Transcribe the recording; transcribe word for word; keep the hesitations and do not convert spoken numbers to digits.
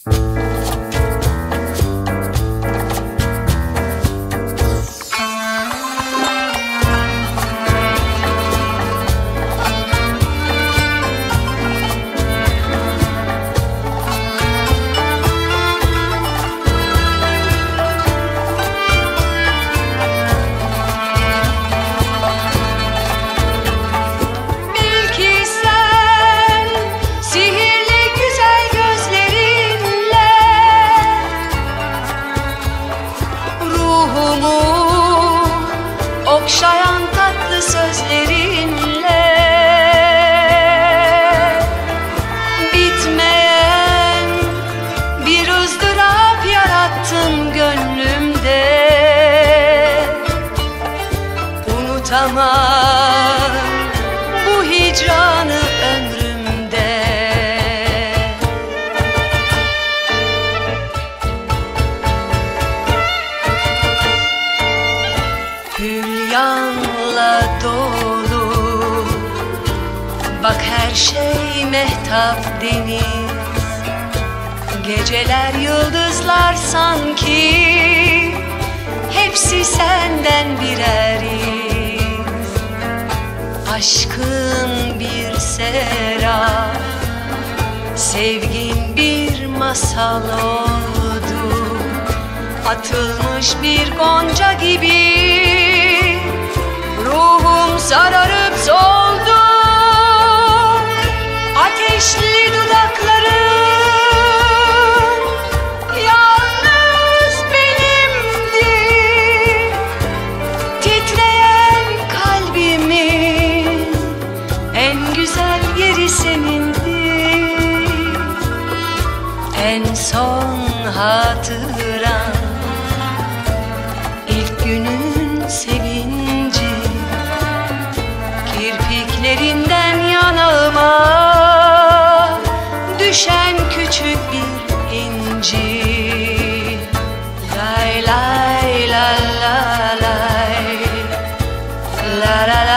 Okşayan tatlı sözlerinle bitmeyen bir ızdırap yarattın gönlümde. Unutamam bu hicranı ömrümde. Hülyanla dolu, bak her şey mehtap deniz. Geceler yıldızlar sanki, hepsi senden birer iz. Aşkın bir serap, sevgin bir masal oldu. Atılmış bir gonca gibi ruhum sararıp soldu. Ateşli dudakların yalnız benimdi. Titreyen kalbimin en güzel yeri senindi. En son hatıran ilk günün sevinci, kirpiklerinden yanağıma düşen küçük bir inci. Lay lay la la lay, la la la.